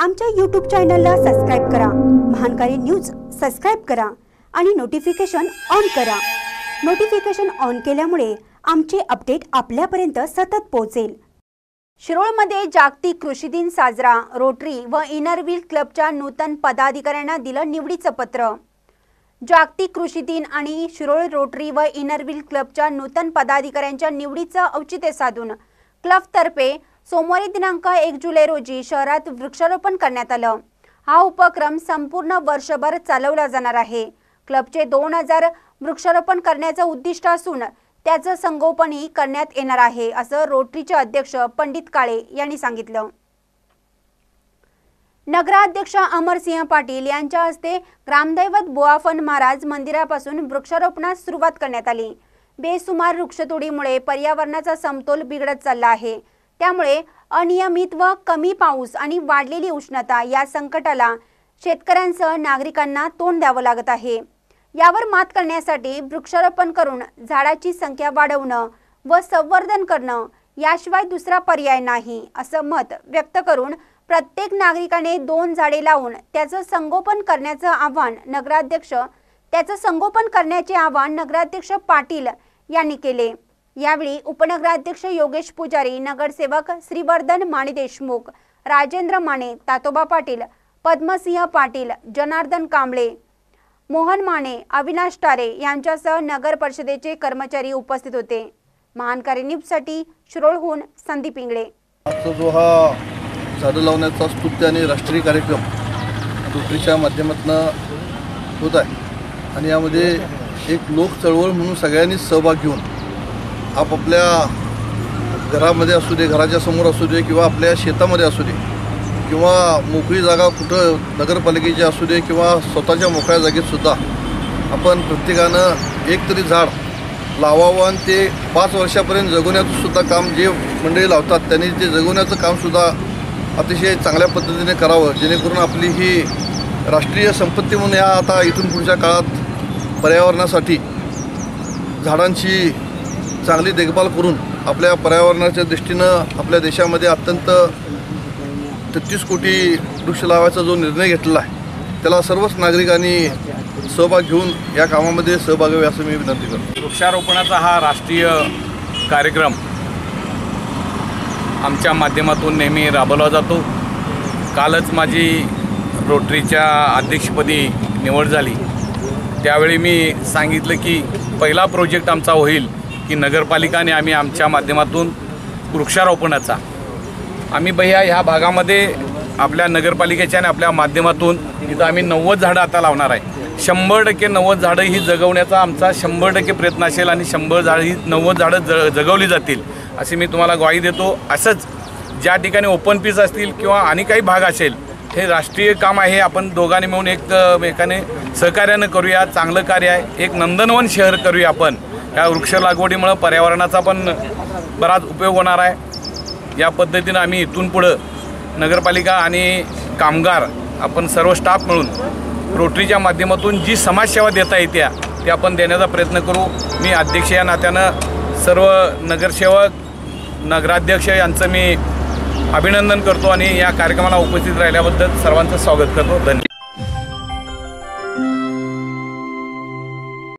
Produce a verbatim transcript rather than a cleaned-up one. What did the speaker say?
आमच्या यूट्यूब चॅनलला सबस्क्राइब करा, महानकारी न्यूज सबस्क्राइब करा आणि नोटिफिकेशन ऑन करा। नोटिफिकेशन ऑन केल्यामुळे आमचे अपडेट आपल्यापर्यंत सतत पोहोचेल। शिरोळमध्ये जागतिक कृषी दिन साजरा, रोटरी व इनरव्हील क्लबच्या नूतन पदाधिकाऱ्यांना दिलं निवडीचं पत्र। जागतिक कृषी दिन आणि शिरोळ रोटरी व इनरव्हील क्लबच्या नूतन पदाधिकाऱ्यांच्या निवडीचं औचित्य साधून क्लबतर्फे सोमवारी दिनांक एक जुलै रोजी शहरात वृक्षारोपण करण्यात आलं। हा उपक्रम संपूर्ण वर्षभर चालवला जाणार आहे। क्लबचे दोन हजार वृक्षारोपण करण्याचं उद्दिष्ट असून त्याचं संगोपनही करण्यात येणार आहे, असं रोटरीचे अध्यक्ष पंडित काळे यांनी सांगितलं। नगराध्यक्ष अमरसिंह पाटील यांच्या हस्ते ग्रामदैवत बुआफन महाराज मंदिरापासून वृक्षारोपणास सुरुवात करण्यात आली। बेसुमार वृक्षतोडीमुळे पर्यावरणाचा समतोल बिघडत चालला आहे। त्यामुळे अनियमित व कमी पाऊस आणि वाढलेली उष्णता या संकटाला शेतकऱ्यांसह नागरिकांना तोंड द्यावं लागत आहे। यावर मात करण्यासाठी वृक्षारोपण करून झाडाची संख्या वाढवणं व संवर्धन करणं याशिवाय दुसरा पर्याय नाही, असं मत व्यक्त करून प्रत्येक नागरिकाने दोन झाडे लावून त्याचं संगोपन करण्याचं आवाहन नगराध्यक्ष त्याचं संगोपन करण्याचे आवाहन नगराध्यक्ष पाटील यांनी केले। यावेळी उपनगराध्यक्ष योगेश पुजारी, नगरसेवक श्रीवर्धन माने देशमुख, राजेंद्र माने, तातोबा पाटील, पद्मसिंह पाटील, जनार्दन कांबळे, मोहन माने, अविनाश टारे यांच्यासह नगर परिषदेचे कर्मचारी उपस्थित होते। महानकारी न्यूजसाठी शिरोळहून संदीप इंगळे। आजचा जो हा झाडं लावण्याचा स्तुत्य आणि राष्ट्रीय कार्यक्रम रोटरीच्या माध्यमातून होत आहे आणि यामध्ये एक लोक चळवळ म्हणून सगळ्यांनी सहभाग घेऊन आपापल्या घरामध्ये असू दे, घराच्या समोर असू दे किंवा आपल्या शेतामध्ये असू दे किंवा मोकळी जागा कुठं नगरपालिकेची असू दे किंवा स्वतःच्या मोकळ्या जागेत सुद्धा आपण प्रत्येकानं एक तरी झाड लावावं आणि ते पाच वर्षापर्यंत जगवण्याचं सुद्धा काम जे मंडळी लावतात त्यांनी ते जगवण्याचं कामसुद्धा अतिशय चांगल्या पद्धतीने करावं, जेणेकरून आपली ही राष्ट्रीय संपत्ती म्हणून या आता इथून पुढच्या काळात पर्यावरणासाठी झाडांची चांगली देखभाल करून आपल्या पर्यावरणाच्या दृष्टीनं आपल्या देशामध्ये अत्यंत तेहतीस कोटी वृक्ष लावायचा जो निर्णय घेतलेला आहे त्याला सर्वच नागरिकांनी सहभाग घेऊन या कामामध्ये सहभागी व्हावे असं मी विनंती करतो। वृक्षारोपणाचा हा राष्ट्रीय कार्यक्रम आमच्या माध्यमातून नेहमी राबवला जातो। कालच माझी रोटरीच्या अध्यक्षपदी निवड झाली, त्यावेळी मी सांगितलं की पहिला प्रोजेक्ट आमचा होईल की नगरपालिकाने आम्ही आमच्या माध्यमातून वृक्षारोपणाचा आम्ही भैया ह्या भागामध्ये आपल्या नगरपालिकेच्या आणि आपल्या माध्यमातून इथं आम्ही नव्वद झाडं आता लावणार आहे। शंभर टक्के नव्वद झाडं ही जगवण्याचा आमचा शंभर टक्के प्रयत्न असेल आणि शंभर झाडं ही नव्वद झाडं ज जगवली जातील अशी मी तुम्हाला ग्वाही देतो। असंच ज्या ठिकाणी ओपन पीस असतील किंवा आणि काही भाग असेल, हे राष्ट्रीय काम आहे, आपण दोघांनी मिळून एक एकाने सहकार्यानं करूया, चांगलं कार्य आहे। एक नंदनवन शहर करूया आपण। या वृक्ष लागवडीमुळे पर्यावरणाचा पण बराच उपयोग होणार आहे। या पद्धतीनं आम्ही इथून पुढं नगरपालिका आणि कामगार आपण सर्व स्टाफ मिळून रोटरीच्या माध्यमातून जी समाजसेवा देता येत्या ते आपण देण्याचा प्रयत्न करू। मी अध्यक्ष या नात्यानं सर्व नगरसेवक, नगराध्यक्ष यांचं मी अभिनंदन करतो आणि या कार्यक्रमाला उपस्थित राहिल्याबद्दल सर्वांचं स्वागत करतो। धन्यवाद।